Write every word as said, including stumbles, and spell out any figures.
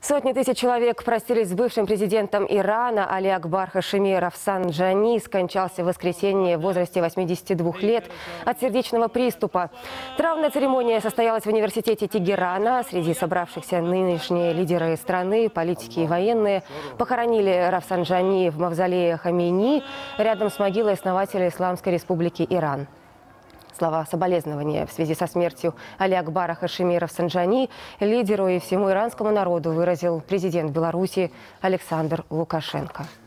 Сотни тысяч человек простились с бывшим президентом Ирана. Али Акбар Хашеми Рафсанджани скончался в воскресенье в возрасте восьмидесяти двух лет от сердечного приступа. Траурная церемония состоялась в университете Тегерана. Среди собравшихся нынешние лидеры страны, политики и военные похоронили Рафсанджани в мавзолее Хамейни рядом с могилой основателя Исламской республики Иран. Слова соболезнования в связи со смертью Али Акбара Хашеми Рафсанджани лидеру и всему иранскому народу выразил президент Беларуси Александр Лукашенко.